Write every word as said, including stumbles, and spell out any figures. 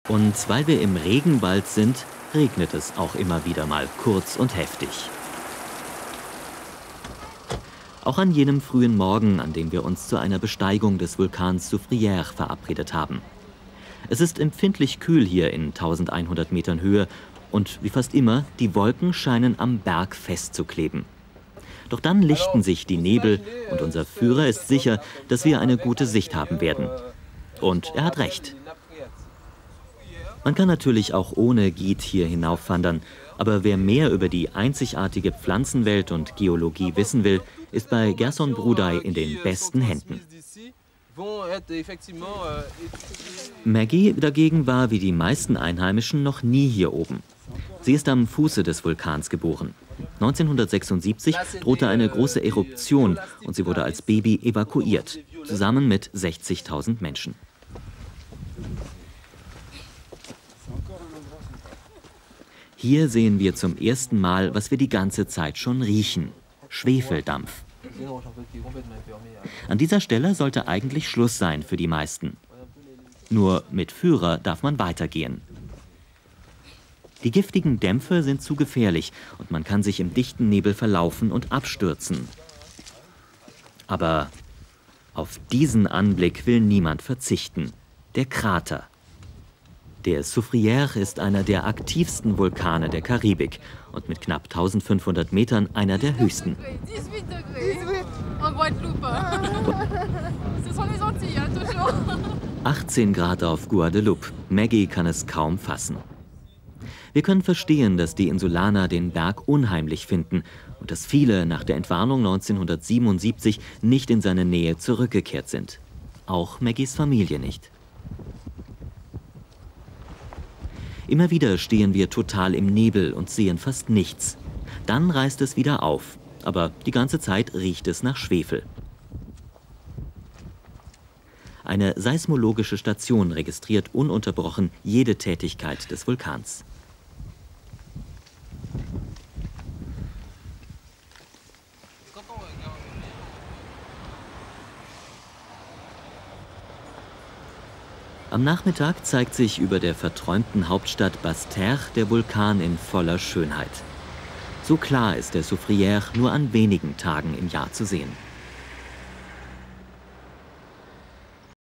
Und weil wir im Regenwald sind, regnet es auch immer wieder mal kurz und heftig. Auch an jenem frühen Morgen, an dem wir uns zu einer Besteigung des Vulkans Soufrière verabredet haben. Es ist empfindlich kühl hier in eintausendeinhundert Metern Höhe und wie fast immer, die Wolken scheinen am Berg festzukleben. Doch dann lichten sich die Nebel und unser Führer ist sicher, dass wir eine gute Sicht haben werden. Und er hat recht. Man kann natürlich auch ohne Guide hier hinaufwandern, aber wer mehr über die einzigartige Pflanzenwelt und Geologie wissen will, ist bei Gerson Brudaj in den besten Händen. Maggie dagegen war wie die meisten Einheimischen noch nie hier oben. Sie ist am Fuße des Vulkans geboren. neunzehnhundertsechsundsiebzig drohte eine große Eruption und sie wurde als Baby evakuiert, zusammen mit sechzigtausend Menschen. Hier sehen wir zum ersten Mal, was wir die ganze Zeit schon riechen: Schwefeldampf. An dieser Stelle sollte eigentlich Schluss sein für die meisten. Nur mit Führer darf man weitergehen. Die giftigen Dämpfe sind zu gefährlich und man kann sich im dichten Nebel verlaufen und abstürzen. Aber auf diesen Anblick will niemand verzichten: der Krater. Der Soufrière ist einer der aktivsten Vulkane der Karibik und mit knapp eintausendfünfhundert Metern einer der höchsten. achtzehn Grad auf Guadeloupe. Maggie kann es kaum fassen. Wir können verstehen, dass die Insulaner den Berg unheimlich finden und dass viele nach der Entwarnung neunzehnhundertsiebenundsiebzig nicht in seine Nähe zurückgekehrt sind. Auch Maggies Familie nicht. Immer wieder stehen wir total im Nebel und sehen fast nichts. Dann reißt es wieder auf, aber die ganze Zeit riecht es nach Schwefel. Eine seismologische Station registriert ununterbrochen jede Tätigkeit des Vulkans. Am Nachmittag zeigt sich über der verträumten Hauptstadt Basse-Terre der Vulkan in voller Schönheit. So klar ist der Soufrière nur an wenigen Tagen im Jahr zu sehen.